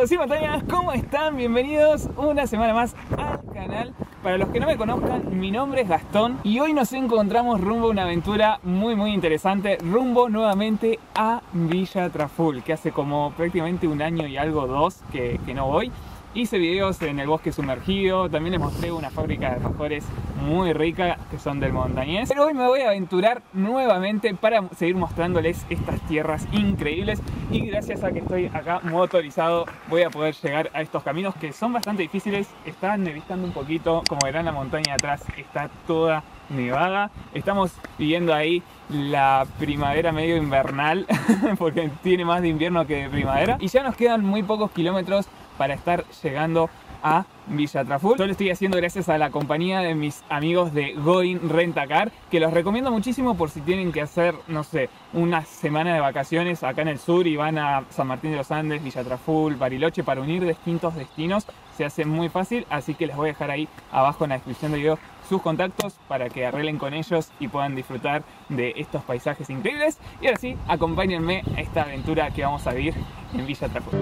Montañeros y montañas, ¿cómo están? Bienvenidos una semana más al canal. Para los que no me conozcan, mi nombre es Gastón y hoy nos encontramos rumbo a una aventura muy interesante, rumbo nuevamente a Villa Traful, que hace como prácticamente un año y algo, dos, que no voy. Hice videos en el bosque sumergido, también les mostré una fábrica de alfajores muy rica que son del Montañés. Pero hoy me voy a aventurar nuevamente para seguir mostrándoles estas tierras increíbles. Y gracias a que estoy acá motorizado voy a poder llegar a estos caminos que son bastante difíciles. Está nevando un poquito, como verán la montaña de atrás está toda nevada. Estamos viviendo ahí la primavera medio invernal porque tiene más de invierno que de primavera. Y ya nos quedan muy pocos kilómetros para estar llegando a Villa Traful. Yo lo estoy haciendo gracias a la compañía de mis amigos de Going Rent a Car, que los recomiendo muchísimo por si tienen que hacer, no sé, una semana de vacaciones acá en el sur y van a San Martín de los Andes, Villa Traful, Bariloche, para unir distintos destinos. Se hace muy fácil, así que les voy a dejar ahí abajo en la descripción del video sus contactos para que arreglen con ellos y puedan disfrutar de estos paisajes increíbles. Y ahora sí, acompáñenme a esta aventura que vamos a vivir en Villa Traful.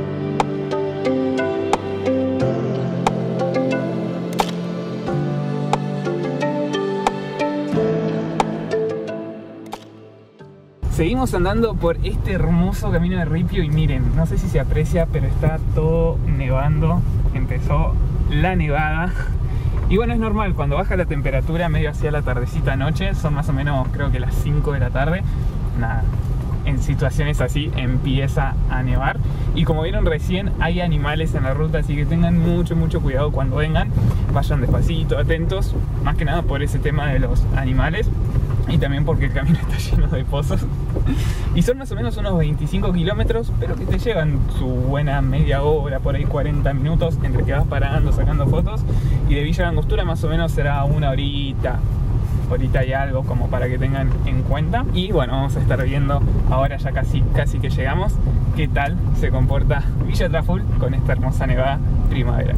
Seguimos andando por este hermoso camino de ripio y miren, no sé si se aprecia, pero está todo nevando. Empezó la nevada. Y bueno, es normal, cuando baja la temperatura medio hacia la tardecita noche, son más o menos creo que las 5 de la tarde, nada, en situaciones así empieza a nevar. Y como vieron recién, hay animales en la ruta, así que tengan mucho cuidado cuando vengan. Vayan despacito, atentos, más que nada por ese tema de los animales. Y también porque el camino está lleno de pozos. Y son más o menos unos 25 kilómetros, pero que te llevan su buena media hora, por ahí 40 minutos, entre que vas parando, sacando fotos. Y de Villa Langostura más o menos será una horita y algo, como para que tengan en cuenta. Y bueno, vamos a estar viendo ahora ya casi que llegamos qué tal se comporta Villa Traful con esta hermosa nevada primavera.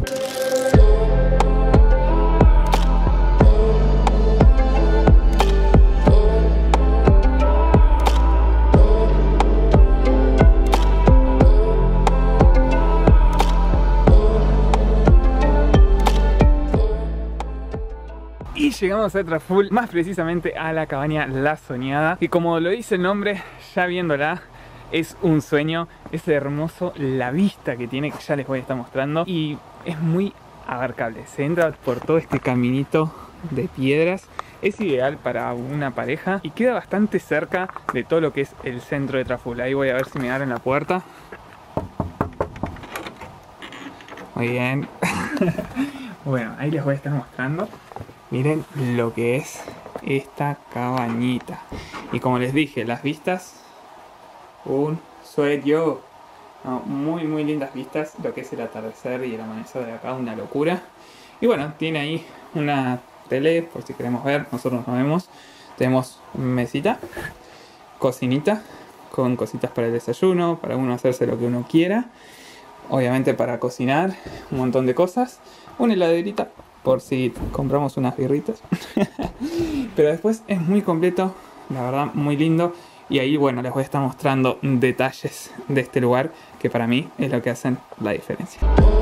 Y llegamos a Traful, más precisamente a la cabaña La Soñada, y como lo dice el nombre, ya viéndola es un sueño. Es hermoso la vista que tiene, que ya les voy a estar mostrando, y es muy abarcable. Se entra por todo este caminito de piedras, es ideal para una pareja y queda bastante cerca de todo lo que es el centro de Traful. Ahí voy a ver si me abren la puerta. Muy bien. Bueno, ahí les voy a estar mostrando. Miren lo que es esta cabañita. Y como les dije, las vistas, un sueño. No, muy lindas vistas. Lo que es el atardecer y el amanecer de acá, una locura. Y bueno, tiene ahí una tele, por si queremos ver. Nosotros no vemos. Tenemos mesita, cocinita, con cositas para el desayuno, para uno hacerse lo que uno quiera. Obviamente para cocinar, un montón de cosas. Una heladerita, por si compramos unas birritas. Pero después es muy completo, la verdad, muy lindo. Y ahí, bueno, les voy a estar mostrando detalles de este lugar que para mí es lo que hacen la diferencia.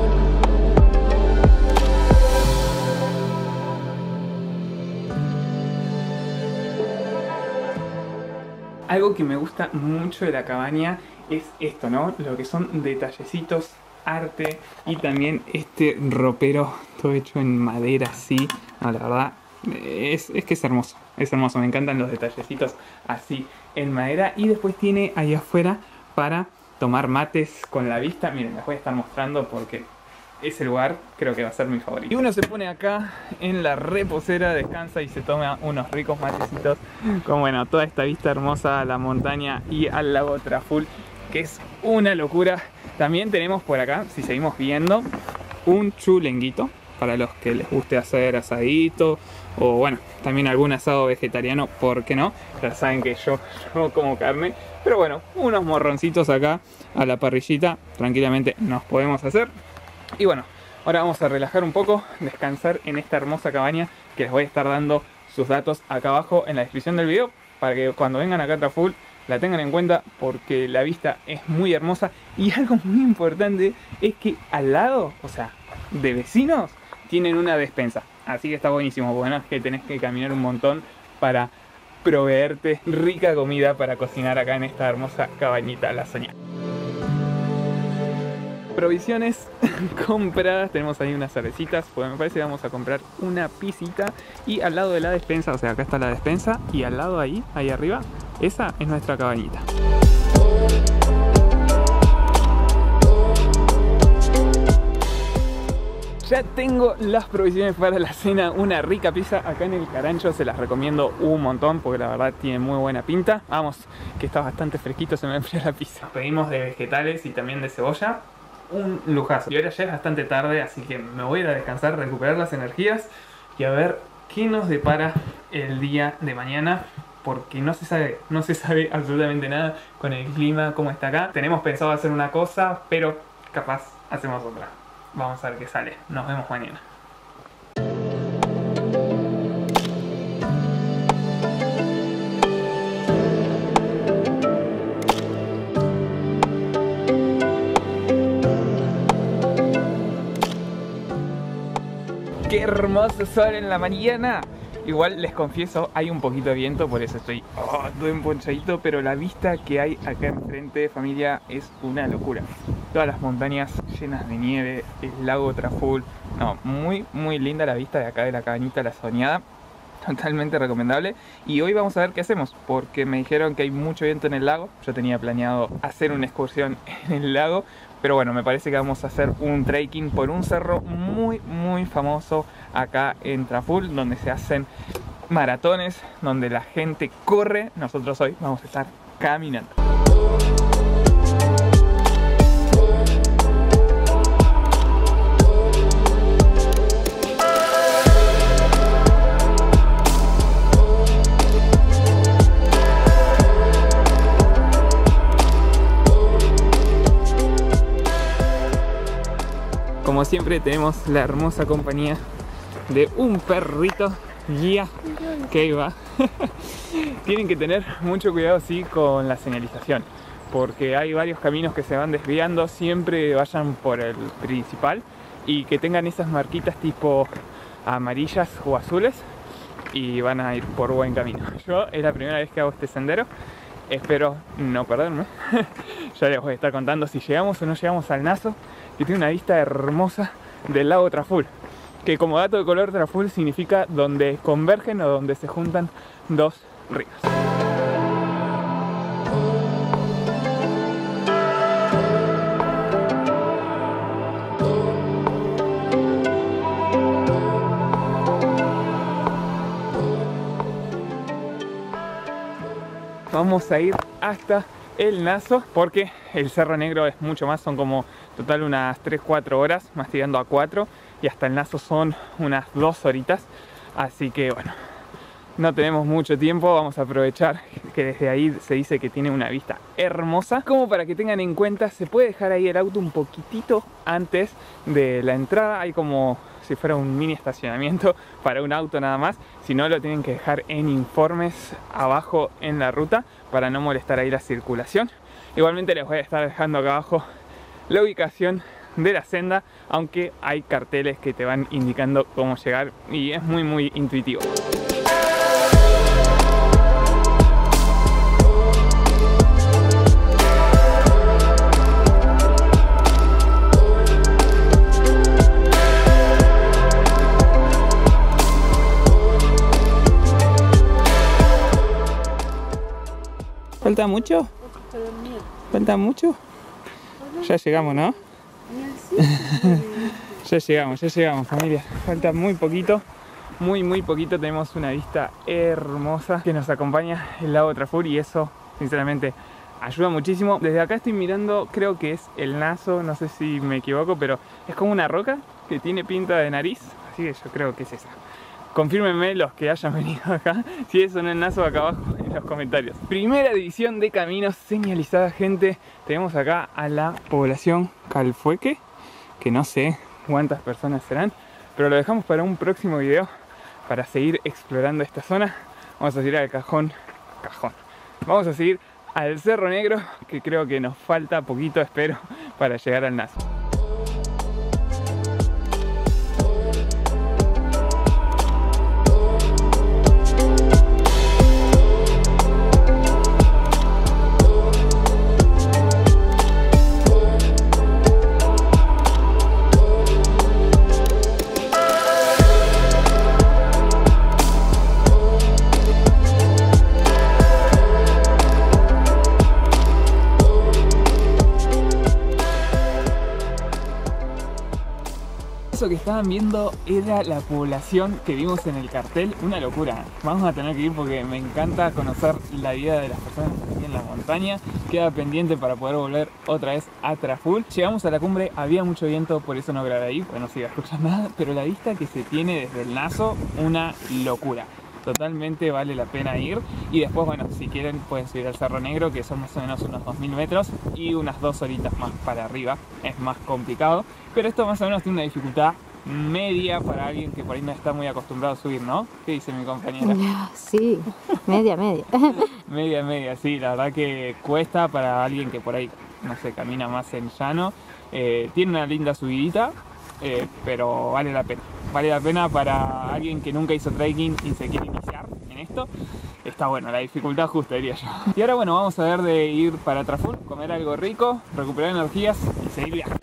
Algo que me gusta mucho de la cabaña es esto, ¿no? Lo que son detallecitos, arte, y también este ropero todo hecho en madera así. No, la verdad es que es hermoso, me encantan los detallecitos así en madera. Y después tiene ahí afuera para tomar mates con la vista. Miren, les voy a estar mostrando porque ese lugar creo que va a ser mi favorito. Y uno se pone acá en la reposera, descansa y se toma unos ricos matecitos con, bueno, toda esta vista hermosa a la montaña y al lago Traful, que es una locura. También tenemos por acá, si seguimos viendo, un chulenguito para los que les guste hacer asadito, o bueno, también algún asado vegetariano, ¿por qué no? Ya saben que yo no como carne, pero bueno, unos morroncitos acá a la parrillita tranquilamente nos podemos hacer. Y bueno, ahora vamos a relajar un poco, descansar en esta hermosa cabaña, que les voy a estar dando sus datos acá abajo en la descripción del video, para que cuando vengan acá a Traful la tengan en cuenta porque la vista es muy hermosa. Y algo muy importante es que al lado, o sea, de vecinos, tienen una despensa. Así que está buenísimo, porque no es que tenés que caminar un montón para proveerte rica comida para cocinar acá en esta hermosa cabañita La Soñada. Provisiones compradas, tenemos ahí unas cervecitas, pues me parece que vamos a comprar una pisita. Y al lado de la despensa, o sea, acá está la despensa, y al lado ahí arriba, esa es nuestra cabañita. Ya tengo las provisiones para la cena, una rica pizza acá en el Carancho, se las recomiendo un montón porque la verdad tiene muy buena pinta. Vamos, que está bastante fresquito, se me enfrió la pizza. Pedimos de vegetales y también de cebolla, un lujazo. Y ahora ya es bastante tarde, así que me voy a ir a descansar, recuperar las energías y a ver qué nos depara el día de mañana. Porque no se sabe absolutamente nada con el clima, cómo está acá. Tenemos pensado hacer una cosa, pero capaz hacemos otra. Vamos a ver qué sale. Nos vemos mañana. ¡Qué hermoso sol en la mañana! Igual les confieso, hay un poquito de viento, por eso estoy todo emponchadito, pero la vista que hay acá enfrente, familia, es una locura. Todas las montañas llenas de nieve, el lago Traful. No, muy linda la vista de acá de la cabañita La Soñada. Totalmente recomendable. Y hoy vamos a ver qué hacemos, porque me dijeron que hay mucho viento en el lago. Yo tenía planeado hacer una excursión en el lago, pero bueno, me parece que vamos a hacer un trekking por un cerro muy famoso acá en Traful, donde se hacen maratones, donde la gente corre. Nosotros hoy vamos a estar caminando. Como siempre tenemos la hermosa compañía de un perrito guía que ahí va. Tienen que tener mucho cuidado sí con la señalización, porque hay varios caminos que se van desviando. Siempre vayan por el principal y que tengan esas marquitas tipo amarillas o azules y van a ir por buen camino. Yo es la primera vez que hago este sendero, espero no perderme. Ya les voy a estar contando si llegamos o no llegamos al Naso, que tiene una vista hermosa del lago Traful, que como dato de color, Traful significa donde convergen o donde se juntan dos ríos. Vamos a ir hasta el Naso, porque el Cerro Negro es mucho más, son como total unas 3-4 horas, más tirando a 4, y hasta el Naso son unas 2 horitas, así que bueno, no tenemos mucho tiempo. Vamos a aprovechar que desde ahí se dice que tiene una vista hermosa. Como para que tengan en cuenta, se puede dejar ahí el auto un poquitito antes de la entrada, hay como si fuera un mini estacionamiento para un auto nada más. Si no, lo tienen que dejar en informes abajo en la ruta para no molestar ahí la circulación. Igualmente les voy a estar dejando acá abajo la ubicación de la senda, aunque hay carteles que te van indicando cómo llegar y es muy intuitivo. ¿Falta mucho? ¿Falta mucho? Ya llegamos, ¿no? Ya llegamos, familia. Falta muy poquito, muy poquito. Tenemos una vista hermosa que nos acompaña el lago Traful y eso, sinceramente, ayuda muchísimo. Desde acá estoy mirando, creo que es el Naso, no sé si me equivoco, pero es como una roca que tiene pinta de nariz, así que yo creo que es esa. Confírmenme los que hayan venido acá, si eso no es Naso, acá abajo en los comentarios. Primera división de caminos señalizada, gente. Tenemos acá a la población Calfueque, que no sé cuántas personas serán, pero lo dejamos para un próximo video para seguir explorando esta zona. Vamos a seguir al cajón. Vamos a seguir al Cerro Negro, que creo que nos falta poquito, espero, para llegar al Naso. Eso que estaban viendo era la población que vimos en el cartel, una locura. Vamos a tener que ir porque me encanta conocer la vida de las personas que están aquí en la montaña. Queda pendiente para poder volver otra vez a Traful. Llegamos a la cumbre, había mucho viento, por eso no grabé ahí, porque no se iba a escuchar nada, pero la vista que se tiene desde el Naso, una locura. Totalmente vale la pena ir. Y después, bueno, si quieren pueden subir al Cerro Negro, que son más o menos unos 2000 metros y unas 2 horitas más para arriba. Es más complicado, pero esto más o menos tiene una dificultad media para alguien que por ahí no está muy acostumbrado a subir, ¿no? ¿Qué dice mi compañera? Sí, media. Media, sí, la verdad que cuesta para alguien que por ahí, no sé, camina más en llano. Tiene una linda subidita, pero vale la pena. Vale la pena para alguien que nunca hizo trekking y se quiere iniciar en esto. Está bueno, la dificultad justa, diría yo. Y ahora, bueno, vamos a ver de ir para Traful, comer algo rico, recuperar energías y seguir viajando.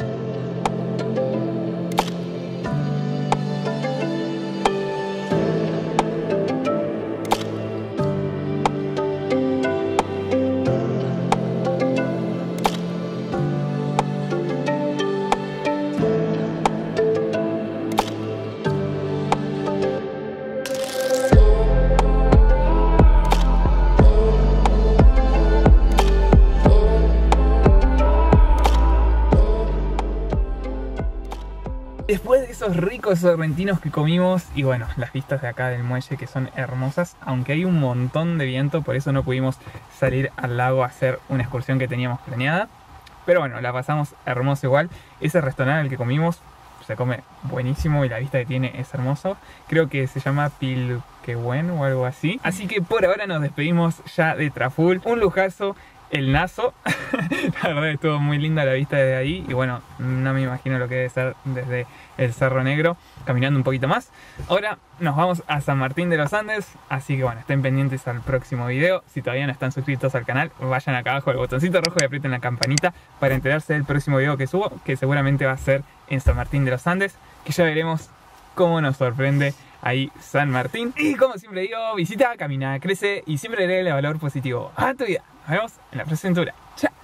Después de esos ricos sorrentinos que comimos y bueno, las vistas de acá del muelle que son hermosas, aunque hay un montón de viento, por eso no pudimos salir al lago a hacer una excursión que teníamos planeada. Pero bueno, la pasamos hermoso igual. Ese restaurante al que comimos se come buenísimo y la vista que tiene es hermoso. Creo que se llama Pilquehuen o algo así. Así que por ahora nos despedimos ya de Traful. Un lujazo. El Naso, la verdad estuvo muy linda la vista desde ahí y bueno, no me imagino lo que debe ser desde el Cerro Negro, caminando un poquito más. Ahora nos vamos a San Martín de los Andes, así que bueno, estén pendientes al próximo video. Si todavía no están suscritos al canal, vayan acá abajo al botoncito rojo y aprieten la campanita para enterarse del próximo video que subo, que seguramente va a ser en San Martín de los Andes, que ya veremos cómo nos sorprende ahí San Martín. Y como siempre digo, visita, camina, crece y siempre agrega valor positivo a tu vida. Nos vemos en la próxima aventura. ¡Chao!